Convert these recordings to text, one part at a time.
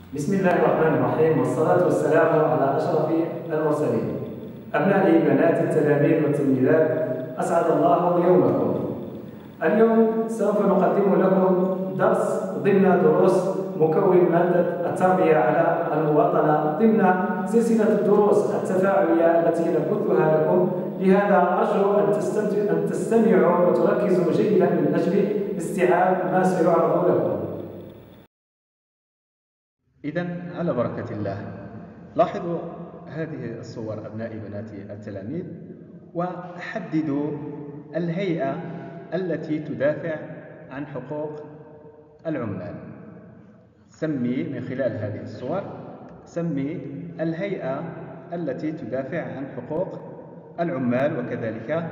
بسم الله الرحمن الرحيم، والصلاة والسلام على أشرف المرسلين. أبنائي بنات التلاميذ والتلميذات، أسعد الله يومكم. اليوم سوف نقدم لكم درس ضمن دروس مكون مادة التربية على المواطنة ضمن سلسلة الدروس التفاعلية التي نبثها لكم. لهذا أرجو أن تستمعوا وتركزوا جيدا من أجل استيعاب ما سيعرض لكم. إذن على بركة الله، لاحظوا هذه الصور أبنائي بناتي التلاميذ، وحددوا الهيئة التي تدافع عن حقوق العمال. سمي من خلال هذه الصور، سمي الهيئة التي تدافع عن حقوق العمال وكذلك.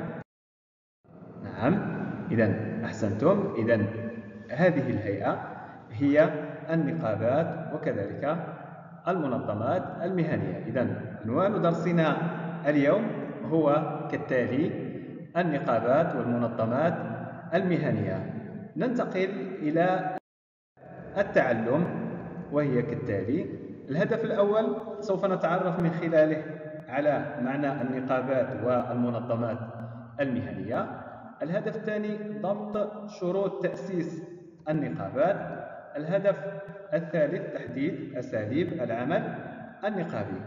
نعم، إذن أحسنتم. إذن هذه الهيئة هي النقابات وكذلك المنظمات المهنية. إذن عنوان درسنا اليوم هو كالتالي: النقابات والمنظمات المهنية. ننتقل إلى التعلم وهي كالتالي. الهدف الأول سوف نتعرف من خلاله على معنى النقابات والمنظمات المهنية. الهدف الثاني ضبط شروط تأسيس النقابات. الهدف الثالث تحديد أساليب العمل النقابي.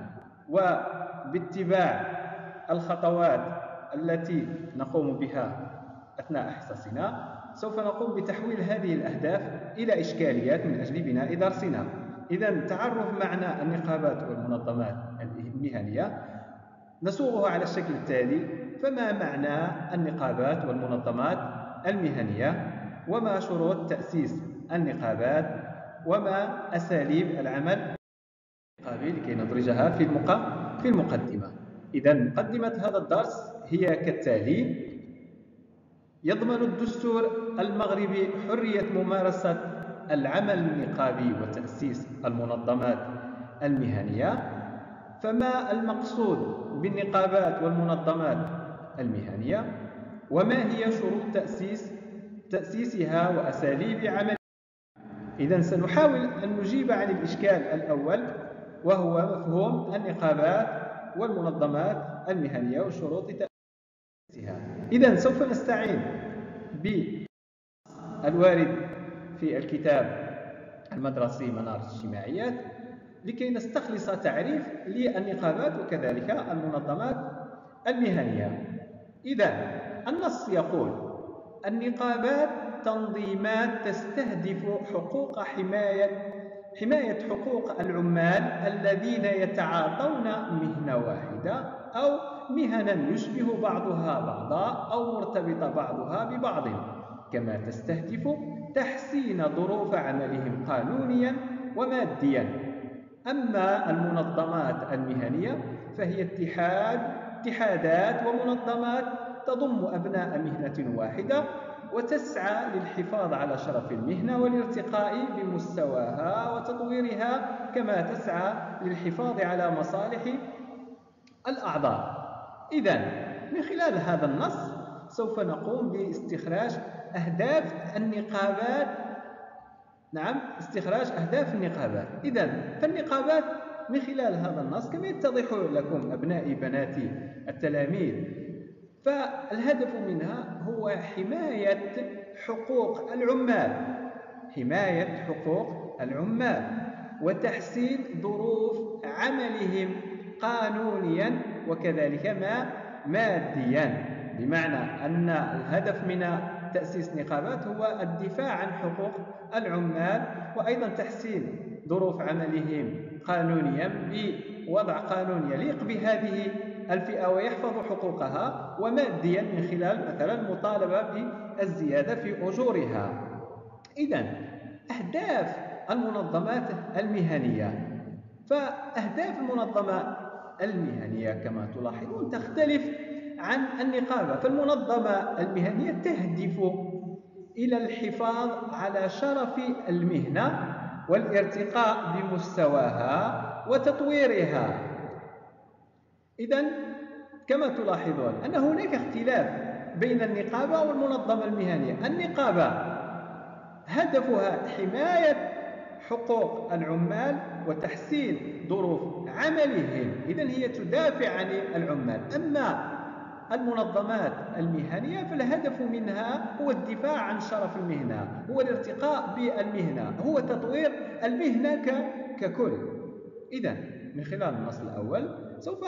وباتباع الخطوات التي نقوم بها أثناء حصصنا سوف نقوم بتحويل هذه الأهداف إلى إشكاليات من أجل بناء درسنا. إذن تعرف معنى النقابات والمنظمات المهنية نصوغها على الشكل التالي: فما معنى النقابات والمنظمات المهنية؟ وما شروط تأسيس النقابات؟ وما أساليب العمل النقابي؟ لكي ندرجها في المقدمة. إذن مقدمة هذا الدرس هي كالتالي: يضمن الدستور المغربي حرية ممارسة العمل النقابي وتأسيس المنظمات المهنية. فما المقصود بالنقابات والمنظمات المهنية؟ وما هي شروط تأسيسها وأساليب عملها؟ إذن سنحاول أن نجيب عن الإشكال الأول، وهو مفهوم النقابات والمنظمات المهنية وشروط تأسيسها. إذن سوف نستعين بالوارد في الكتاب المدرسي منار الاجتماعيات لكي نستخلص تعريف للنقابات وكذلك المنظمات المهنية. إذن النص يقول: النقابات تنظيمات تستهدف حماية حقوق العمال الذين يتعاطون مهنة واحدة أو مهنا يشبه بعضها بعضا أو مرتبط بعضها ببعض، كما تستهدف تحسين ظروف عملهم قانونيا وماديا. أما المنظمات المهنية فهي اتحادات ومنظمات تضم أبناء مهنة واحدة وتسعى للحفاظ على شرف المهنة والارتقاء بمستواها وتطويرها، كما تسعى للحفاظ على مصالح الأعضاء. إذن من خلال هذا النص سوف نقوم باستخراج أهداف النقابات. نعم، استخراج أهداف النقابات. إذن فالنقابات من خلال هذا النص كما يتضح لكم أبنائي بناتي التلاميذ، فالهدف منها هو حماية حقوق العمال، حماية حقوق العمال وتحسين ظروف عملهم قانونيا وكذلك ماديا. بمعنى أن الهدف من تأسيس نقابات هو الدفاع عن حقوق العمال، وأيضا تحسين ظروف عملهم قانونيا بوضع قانون يليق بهذه الفئة ويحفظ حقوقها، وماديا من خلال مثلا مطالبة بالزيادة في أجورها. إذن أهداف المنظمات المهنية، فأهداف المنظمات المهنية كما تلاحظون تختلف عن النقابة. فالمنظمة المهنية تهدف إلى الحفاظ على شرف المهنة والارتقاء بمستواها وتطويرها. إذن كما تلاحظون أن هناك اختلاف بين النقابة والمنظمة المهنية. النقابة هدفها حماية حقوق العمال وتحسين ظروف عملهم. إذن هي تدافع عن العمال. أما المنظمات المهنية فالهدف منها هو الدفاع عن شرف المهنة، هو الارتقاء بالمهنة، هو تطوير المهنة ككل. إذن من خلال النص الأول سوف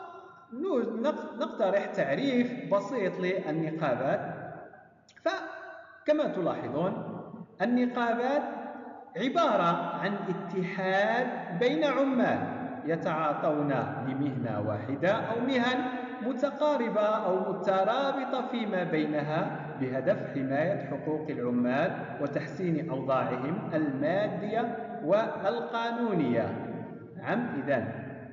نقترح تعريف بسيط للنقابات. فكما تلاحظون النقابات عبارة عن اتحاد بين عمال يتعاطون لمهنة واحدة أو مهن متقاربة أو مترابطة فيما بينها بهدف حماية حقوق العمال وتحسين أوضاعهم المادية والقانونية. إذن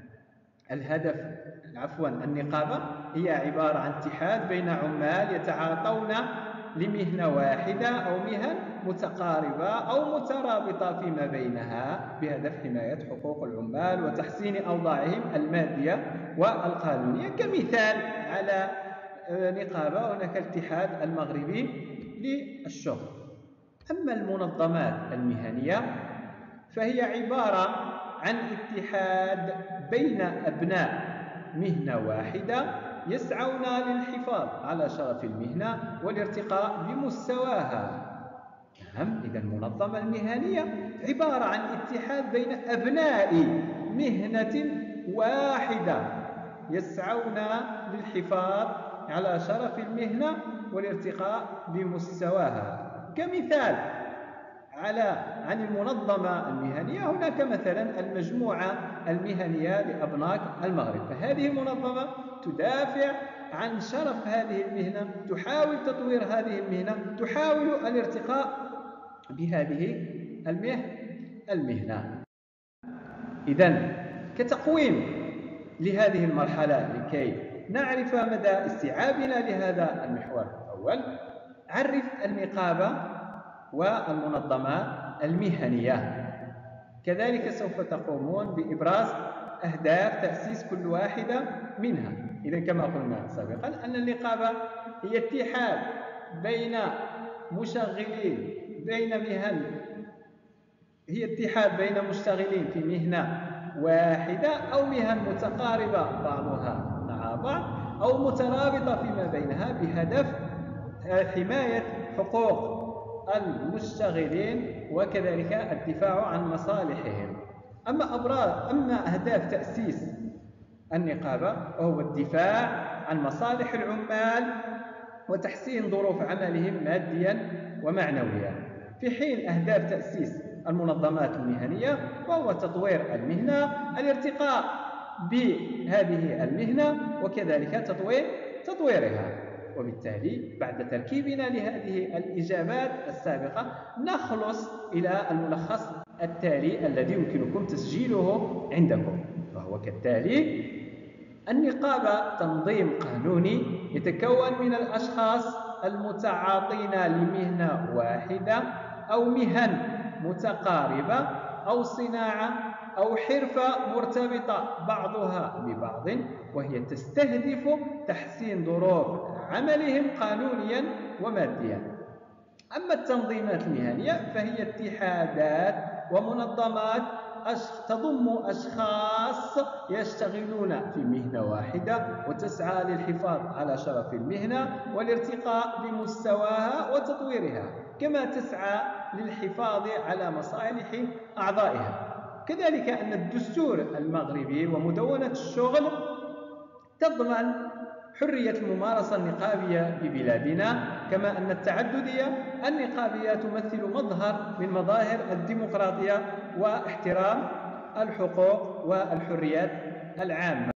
النقابة هي عبارة عن اتحاد بين عمال يتعاطون لمهنة واحدة أو مهن متقاربة أو مترابطة فيما بينها بهدف حماية حقوق العمال وتحسين أوضاعهم المادية والقانونية. كمثال على نقابة هناك الاتحاد المغربي للشغل. أما المنظمات المهنية فهي عبارة عن اتحاد بين أبناء مهنة واحدة يسعون للحفاظ على شرف المهنة والارتقاء بمستواها. إذا المنظمة المهنية عبارة عن اتحاد بين أبناء مهنة واحدة يسعون للحفاظ على شرف المهنة والارتقاء بمستواها. كمثال عن المنظمة المهنية هناك مثلا المجموعة المهنية لأبناك المغرب، فهذه المنظمة تدافع عن شرف هذه المهنة، تحاول تطوير هذه المهنة، تحاول الارتقاء بهذه المهنة. إذن كتقويم لهذه المرحلة لكي نعرف مدى استيعابنا لهذا المحور الأول، عرف النقابة والمنظمات المهنية. كذلك سوف تقومون بإبراز أهداف تأسيس كل واحدة منها. إذن كما قلنا سابقا أن النقابة هي اتحاد بين مشغلين مشتغلين في مهنة واحدة أو مهن متقاربة بعضها مع بعض أو مترابطة فيما بينها بهدف حماية حقوق المشتغلين وكذلك الدفاع عن مصالحهم. أما أهداف تأسيس النقابة وهو الدفاع عن مصالح العمال وتحسين ظروف عملهم ماديا ومعنويا، في حين أهداف تأسيس المنظمات المهنية وهو تطوير المهنة، الارتقاء بهذه المهنة وكذلك تطويرها. وبالتالي بعد تركيبنا لهذه الإجابات السابقة نخلص إلى الملخص التالي الذي يمكنكم تسجيله عندكم، وهو كالتالي: النقابة تنظيم قانوني يتكون من الأشخاص المتعاطين لمهنة واحدة أو مهن متقاربة أو صناعة أو حرفة مرتبطة بعضها ببعض، وهي تستهدف تحسين ظروف عملهم قانونيا وماديا. أما التنظيمات المهنية فهي اتحادات ومنظمات تضم أشخاص يشتغلون في مهنة واحدة وتسعى للحفاظ على شرف المهنة والارتقاء بمستواها وتطويرها، كما تسعى للحفاظ على مصالح أعضائها. كذلك أن الدستور المغربي ومدونة الشغل تضمن حرية الممارسة النقابية ببلادنا، كما أن التعددية النقابية تمثل مظهر من مظاهر الديمقراطية واحترام الحقوق والحريات العامة.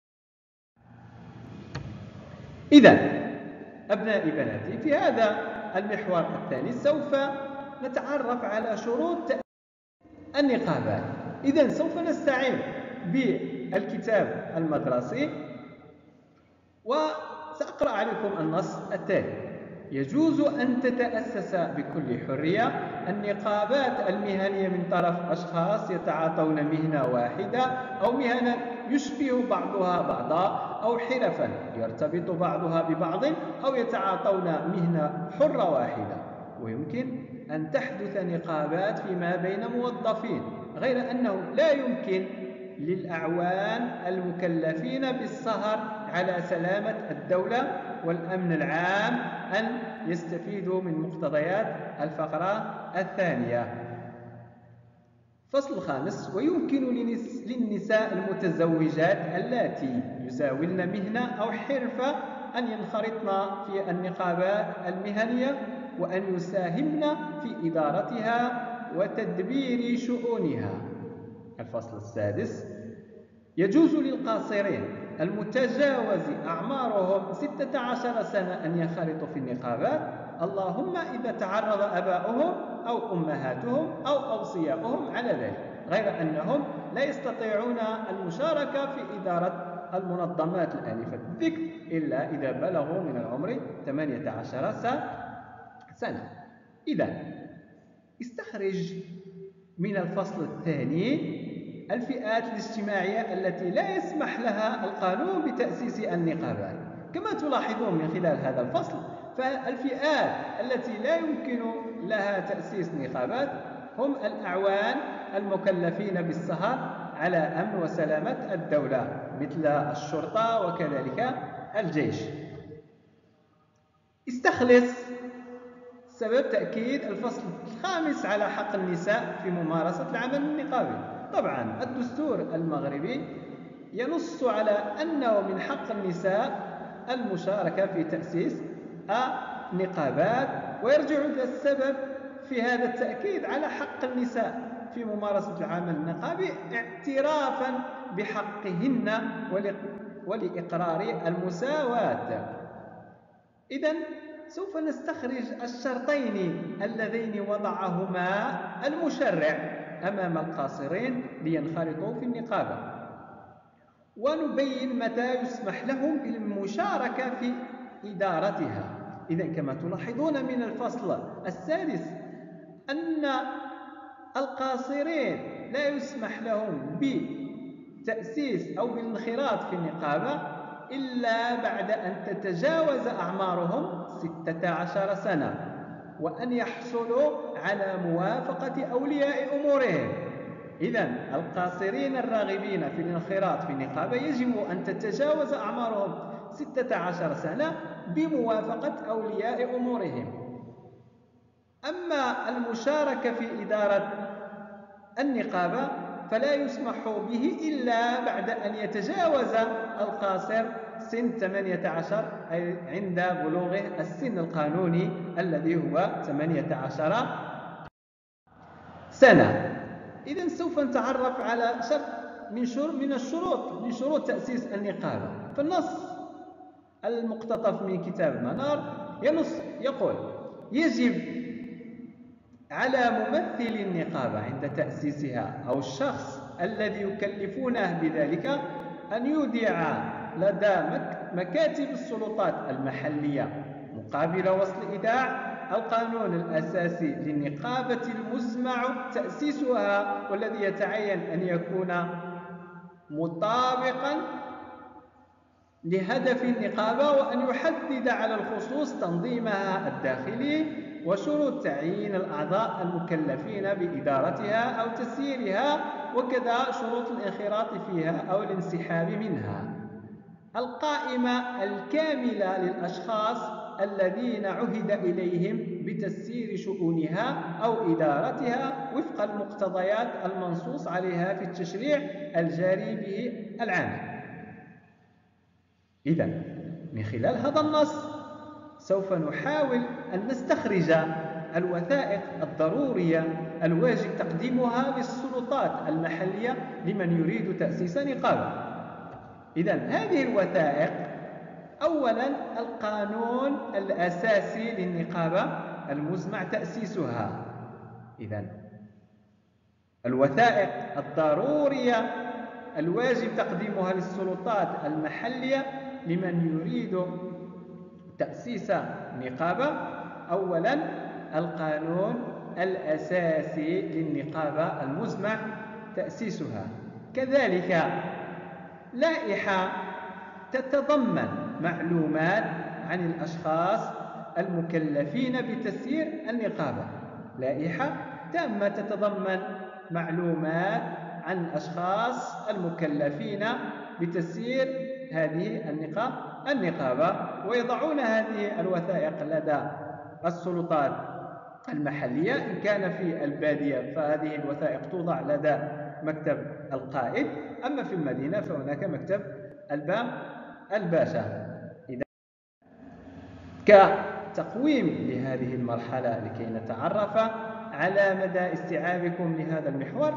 إذن أبنائي بناتي، في هذا المحور الثاني سوف نتعرف على شروط النقابات. إذن سوف نستعين بالكتاب المدرسي وسأقرأ عليكم النص التالي: يجوز أن تتأسس بكل حرية النقابات المهنية من طرف أشخاص يتعاطون مهنة واحدة أو مهنا يشبه بعضها بعضا أو حرفا يرتبط بعضها ببعض أو يتعاطون مهنة حرة واحدة. ويمكن أن تحدث نقابات فيما بين موظفين غير أنه لا يمكن للأعوان المكلفين بالسهر على سلامة الدولة والأمن العام أن يستفيدوا من مقتضيات الفقرة الثانية. فصل الخامس: ويمكن للنساء المتزوجات اللاتي يزاولن مهنة أو حرفة أن ينخرطن في النقابات المهنية وأن يساهمن في إدارتها وتدبير شؤونها. الفصل السادس: يجوز للقاصرين المتجاوز أعمارهم 16 سنة أن ينخرطوا في النقابات، اللهم إذا تعرض آباؤهم أو أمهاتهم أو أوصياؤهم على ذلك، غير أنهم لا يستطيعون المشاركة في إدارة المنظمات الآنفة الذكر إلا إذا بلغوا من العمر 18 سنة. إذن استخرج من الفصل الثاني الفئات الاجتماعية التي لا يسمح لها القانون بتأسيس النقابات. كما تلاحظون من خلال هذا الفصل، فالفئات التي لا يمكن لها تأسيس نقابات هم الأعوان المكلفين بالسهر على أمن وسلامة الدولة مثل الشرطة وكذلك الجيش. استخلص سبب تأكيد الفصل الخامس على حق النساء في ممارسة العمل النقابي. طبعا الدستور المغربي ينص على أنه من حق النساء المشاركة في تأسيس النقابات، ويرجع السبب في هذا التأكيد على حق النساء في ممارسة العمل النقابي اعترافا بحقهن ولإقرار المساواة. إذن سوف نستخرج الشرطين اللذين وضعهما المشرع أمام القاصرين لينخرطوا في النقابة، ونبين متى يسمح لهم بالمشاركة في إدارتها. إذن كما تلاحظون من الفصل السادس أن القاصرين لا يسمح لهم بتأسيس أو بالانخراط في النقابة إلا بعد أن تتجاوز أعمارهم 16 سنة، وأن يحصلوا على موافقة أولياء أمورهم. إذن القاصرين الراغبين في الانخراط في النقابة يجب أن تتجاوز أعمارهم 16 سنة بموافقة أولياء أمورهم. أما المشاركة في إدارة النقابة فلا يسمح به إلا بعد أن يتجاوز القاصر سن 18، أي عند بلوغه السن القانوني الذي هو 18 سنة. إذن سوف نتعرف على شرط من شروط تأسيس النقابة. فالنص المقتطف من كتاب المنار يقول: يجب على ممثل النقابة عند تأسيسها أو الشخص الذي يكلفونه بذلك أن يودع لدى مكاتب السلطات المحلية مقابل وصل إيداع القانون الأساسي للنقابة المزمع تأسيسها، والذي يتعين أن يكون مطابقا لهدف النقابة، وأن يحدد على الخصوص تنظيمها الداخلي وشروط تعيين الأعضاء المكلفين بإدارتها أو تسييرها، وكذا شروط الانخراط فيها أو الانسحاب منها. القائمة الكاملة للأشخاص الذين عهد إليهم بتسيير شؤونها أو إدارتها وفق المقتضيات المنصوص عليها في التشريع الجاري به العام. إذن من خلال هذا النص سوف نحاول أن نستخرج الوثائق الضرورية الواجب تقديمها للسلطات المحلية لمن يريد تأسيس نقابة. إذن هذه الوثائق: أولا القانون الأساسي للنقابة المزمع تأسيسها. إذن الوثائق الضرورية الواجب تقديمها للسلطات المحلية لمن يريد تأسيس نقابة: أولا القانون الأساسي للنقابة المزمع تأسيسها، كذلك لائحة تتضمن معلومات عن الأشخاص المكلفين بتسيير النقابة، لائحة تامة تتضمن معلومات عن الأشخاص المكلفين بتسيير هذه النقابة، ويضعون هذه الوثائق لدى السلطات المحلية. إن كان في البادية فهذه الوثائق توضع لدى مكتب القائد، أما في المدينة فهناك مكتب الباشا. إذا كتقويم لهذه المرحلة لكي نتعرف على مدى استيعابكم لهذا المحور،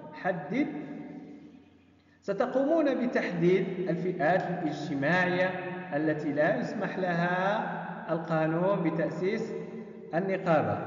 ستقومون بتحديد الفئات الاجتماعية التي لا يسمح لها القانون بتأسيس النقابة.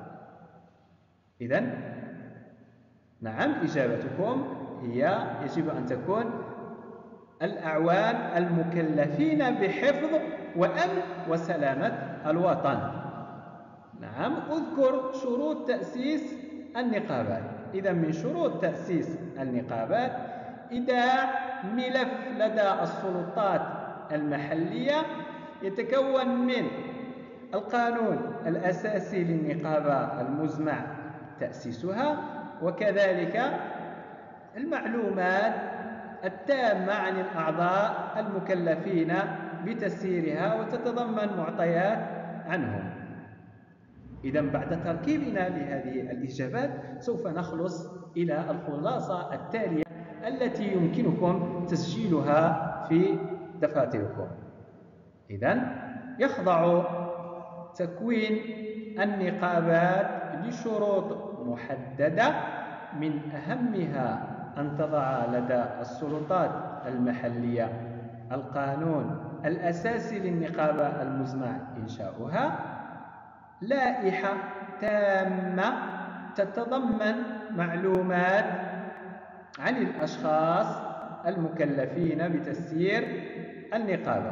إذن نعم، إجابتكم هي يجب أن تكون الأعوان المكلفين بحفظ وأمن وسلامة الوطن. نعم، أذكر شروط تأسيس النقابات. إذا من شروط تأسيس النقابات إيداع ملف لدى السلطات المحلية يتكون من القانون الأساسي للنقابة المزمع تأسيسها، وكذلك المعلومات التامة عن الأعضاء المكلفين بتسييرها، وتتضمن معطيات عنهم. إذا بعد تركيبنا لهذه الإجابات سوف نخلص إلى الخلاصة التالية التي يمكنكم تسجيلها في دفاتركم. إذا يخضع تكوين النقابات لشروط محددة، من أهمها أن تضع لدى السلطات المحلية القانون الأساسي للنقابة المزمع إنشاؤها، لائحة تامة تتضمن معلومات عن الأشخاص المكلفين بتسيير النقابة.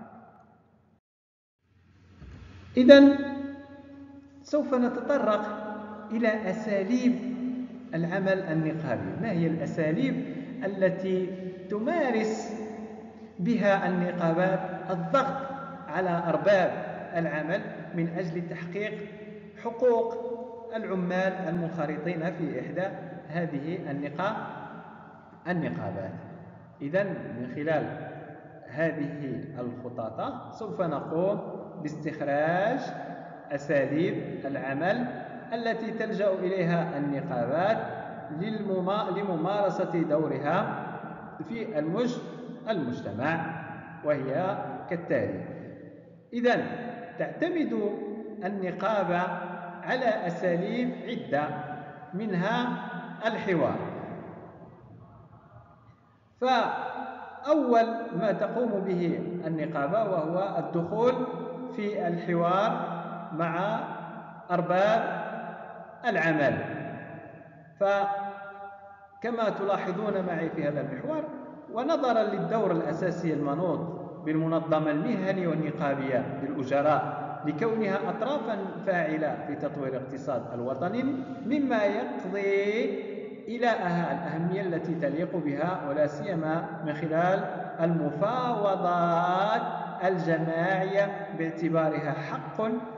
إذن سوف نتطرق إلى أساليب العمل النقابي. ما هي الأساليب التي تمارس بها النقابات الضغط على أرباب العمل من أجل تحقيق حقوق العمال المنخرطين في إحدى هذه النقابات؟ إذن من خلال هذه الخطط سوف نقوم باستخراج أساليب العمل التي تلجأ إليها النقابات لممارسة دورها في المجتمع، وهي كالتالي. إذن تعتمد النقابة على أساليب عدة، منها الحوار. فأول ما تقوم به النقابة وهو الدخول في الحوار مع أرباب العمل. فكما تلاحظون معي في هذا المحور، ونظرا للدور الأساسي المنوط بالمنظمة المهني والنقابية للأجراء لكونها أطرافا فاعلة في تطوير الاقتصاد الوطني، مما يقضي إلى الأهمية التي تليق بها، ولا سيما من خلال المفاوضات الجماعية باعتبارها حق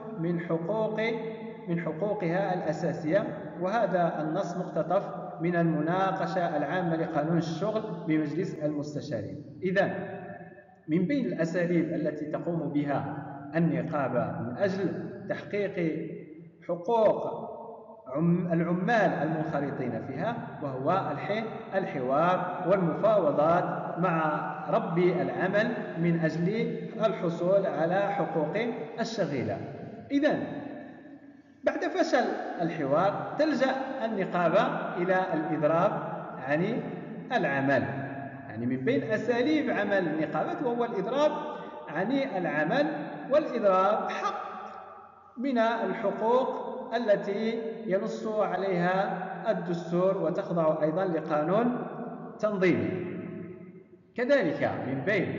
من حقوقها الأساسية. وهذا النص مقتطف من المناقشة العامة لقانون الشغل بمجلس المستشارين. إذن من بين الأساليب التي تقوم بها النقابة من أجل تحقيق حقوق العمال المنخرطين فيها وهو الحوار والمفاوضات مع ربي العمل من أجل الحصول على حقوق الشغيلة. إذن بعد فشل الحوار تلجأ النقابة إلى الإضراب عن العمل. يعني من بين أساليب عمل النقابات وهو الإضراب عن العمل، والإضراب حق من الحقوق التي ينص عليها الدستور وتخضع أيضا لقانون تنظيمي. كذلك من بين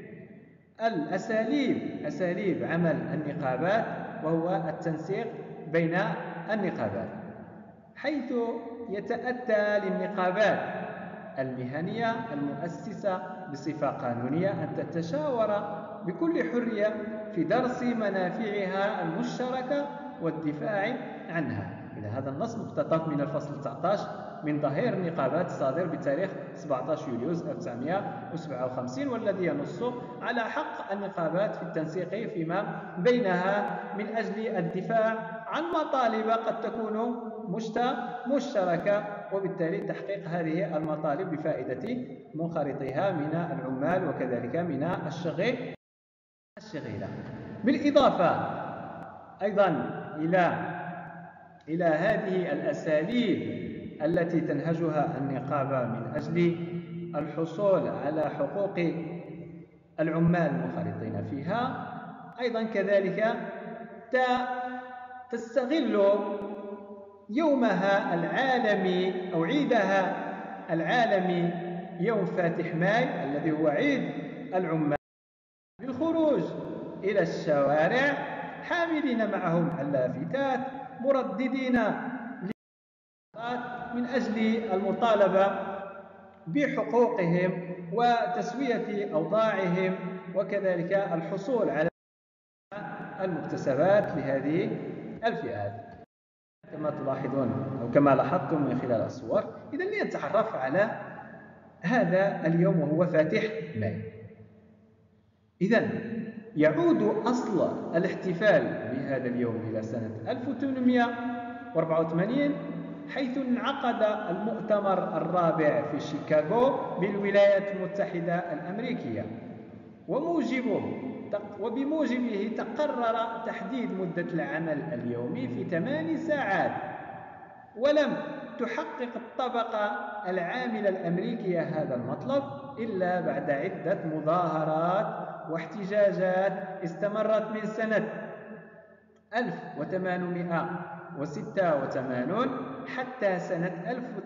أساليب عمل النقابات وهو التنسيق بين النقابات، حيث يتأتى للنقابات المهنية المؤسسة بصفة قانونية أن تتشاور بكل حرية في درس منافعها المشتركة والدفاع عنها. إذا هذا النص مقتطف من الفصل 19 من ظهير النقابات الصادر بتاريخ 17 يوليوز 1957، والذي ينص على حق النقابات في التنسيق فيما بينها من أجل الدفاع عن مطالب قد تكون مشتركة، وبالتالي تحقيق هذه المطالب بفائدة منخرطيها من العمال وكذلك من الشغيلة. بالإضافة أيضا إلى هذه الأساليب التي تنهجها النقابة من أجل الحصول على حقوق العمال المنخرطين فيها، أيضا كذلك تستغل يومها العالمي أو عيدها العالمي يوم فاتح ماي الذي هو عيد العمال بالخروج إلى الشوارع حاملين معهم اللافتات مرددين من أجل المطالبة بحقوقهم وتسوية أوضاعهم وكذلك الحصول على المكتسبات لهذه الفئات كما تلاحظون أو كما لاحظتم من خلال الصور. إذن لنتعرف على هذا اليوم وهو فاتح ماي. إذن يعود أصل الاحتفال بهذا اليوم إلى سنة 1884 حيث انعقد المؤتمر الرابع في شيكاغو بالولايات المتحدة الأمريكية، وبموجبه تقرر تحديد مدة العمل اليومي في 8 ساعات. ولم تحقق الطبقة العاملة الأمريكية هذا المطلب إلا بعد عدة مظاهرات واحتجاجات استمرت من سنة 1886 حتى سنة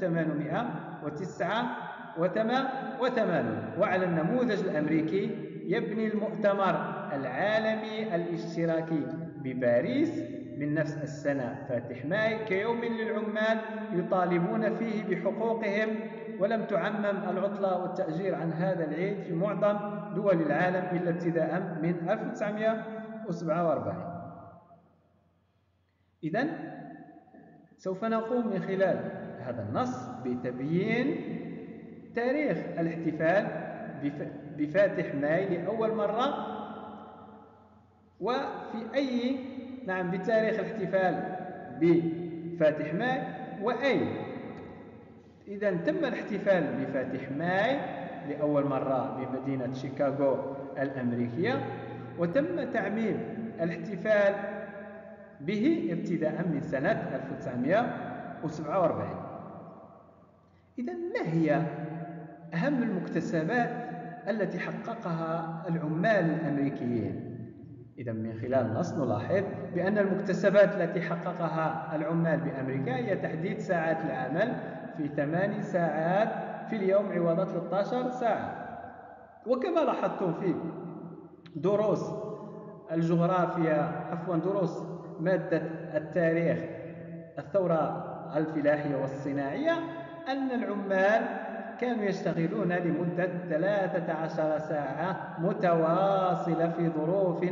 1889. وعلى النموذج الأمريكي يبني المؤتمر العالمي الاشتراكي بباريس من نفس السنة فاتح ماي كيوم للعمال يطالبون فيه بحقوقهم، ولم تعمم العطلة والتأجير عن هذا العيد في معظم دول العالم إلا ابتداء من 1947. إذن سوف نقوم من خلال هذا النص بتبيين تاريخ الاحتفال بفاتح ماي لأول مرة، بتاريخ الاحتفال بفاتح ماي إذا تم الاحتفال بفاتح ماي لأول مرة بمدينة شيكاغو الأمريكية، وتم تعميم الاحتفال به ابتداء من سنة 1947. إذا ما هي أهم المكتسبات التي حققها العمال الأمريكيين؟ إذا من خلال النص نلاحظ بأن المكتسبات التي حققها العمال بأمريكا هي تحديد ساعات العمل في 8 ساعات في اليوم عوض 13 ساعة. وكما لاحظتم في دروس الجغرافيا دروس مادة التاريخ الثورة الفلاحية والصناعية أن العمال كانوا يشتغلون لمدة 13 ساعة متواصلة في ظروف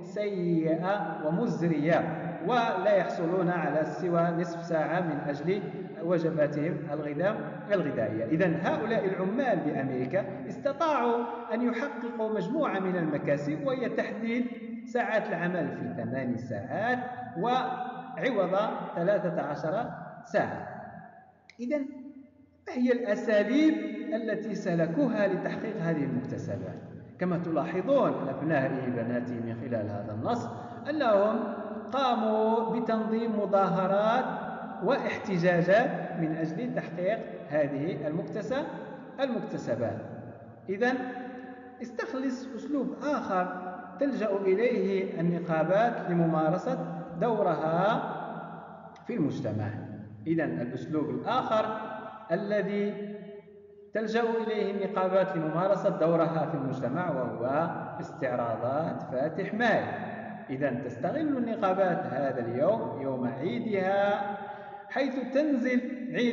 سيئة ومزرية، ولا يحصلون على سوى نصف ساعة من أجل وجباتهم الغذائية. إذن هؤلاء العمال بأمريكا استطاعوا أن يحققوا مجموعة من المكاسب، وهي تحديد ساعات العمل في 8 ساعات وعوض 13 ساعة. إذن ما هي الأساليب التي سلكوها لتحقيق هذه المكتسبات؟ كما تلاحظون أبنائي بناتي من خلال هذا النص أنهم قاموا بتنظيم مظاهرات واحتجاجات من أجل تحقيق هذه المكتسبات. إذن استخلص أسلوب آخر تلجأ إليه النقابات لممارسة دورها في المجتمع. إذن الأسلوب الآخر الذي تلجأ إليه النقابات لممارسة دورها في المجتمع وهو استعراضات فاتح ماي. إذن تستغل النقابات هذا اليوم يوم عيدها حيث تنزل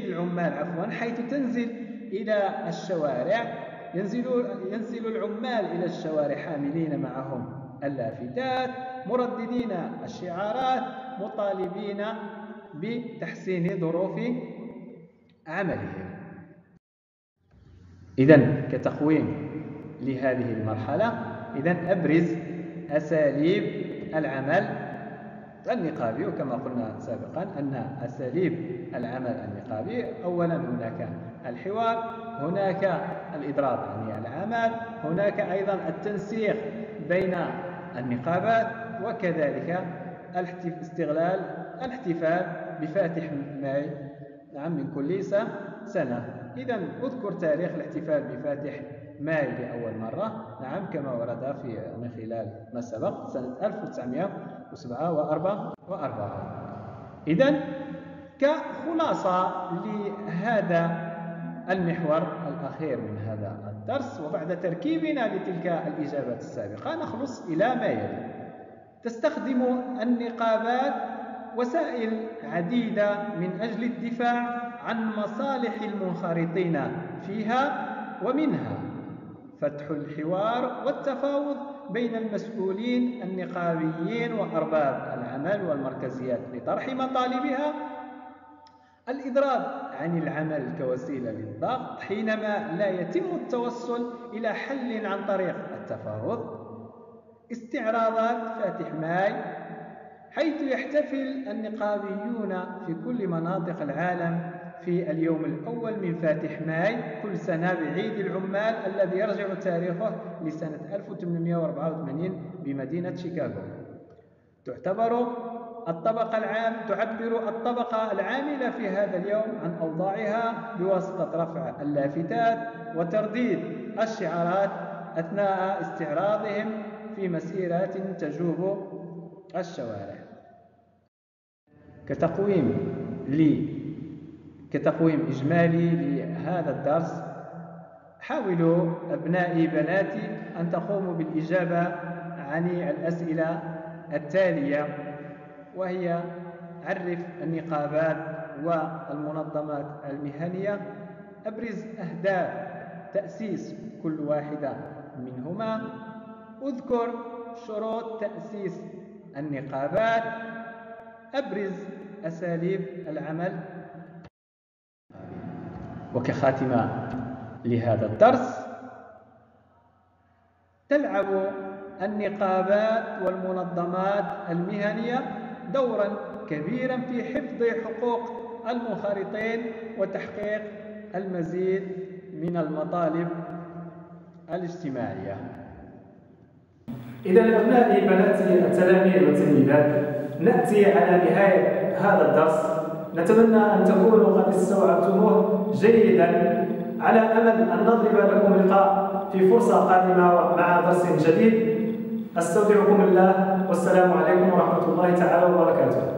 حيث تنزل إلى الشوارع. ينزل العمال إلى الشوارع حاملين معهم اللافتات مرددين الشعارات مطالبين بتحسين ظروف عملهم. إذن كتقويم لهذه المرحلة، أبرز أساليب العمل النقابي. وكما قلنا سابقا أن أساليب العمل النقابي أولا هناك الحوار، هناك الإضراب عن العمل، هناك أيضا التنسيق بين النقابات، وكذلك استغلال الاحتفال بفاتح ماي من كل سنة. إذن أذكر تاريخ الاحتفال بفاتح ماي لأول مرة كما ورد من خلال ما سبق سنة 1947. إذن كخلاصة لهذا المحور الأخير من هذا الدرس، وبعد تركيبنا لتلك الإجابات السابقة نخلص إلى ما يلي. تستخدم النقابات وسائل عديدة من أجل الدفاع عن مصالح المنخرطين فيها، ومنها فتح الحوار والتفاوض بين المسؤولين النقابيين وأرباب العمل والمركزيات لطرح مطالبها، الإضراب عن العمل كوسيلة للضغط حينما لا يتم التوصل إلى حل عن طريق التفاوض، استعراضات فاتح ماي حيث يحتفل النقابيون في كل مناطق العالم في اليوم الأول من فاتح ماي كل سنة بعيد العمال الذي يرجع تاريخه لسنة 1884 بمدينة شيكاغو. تعبر الطبقة العاملة في هذا اليوم عن أوضاعها بواسطة رفع اللافتات وترديد الشعارات أثناء استعراضهم في مسيرات تجوب الشوارع. كتقويم إجمالي لهذا الدرس، حاولوا أبنائي بناتي أن تقوموا بالإجابة عن الأسئلة التالية، وهي: عرف النقابات والمنظمات المهنية، أبرز أهداف تأسيس كل واحدة منهما، أذكر شروط تأسيس النقابات، أبرز أساليب العمل. وكخاتمة لهذا الدرس، تلعب النقابات والمنظمات المهنية دورا كبيرا في حفظ حقوق المنخرطين وتحقيق المزيد من المطالب الاجتماعية. إذا أبنائي بناتي التلاميذ والتلميذات، نأتي على نهاية هذا الدرس. نتمنى أن تكونوا قد استوعبتموه جيدا، على أمل أن نضرب لكم لقاء في فرصة قادمة مع درس جديد. أستودعكم الله، والسلام عليكم ورحمة الله تعالى وبركاته.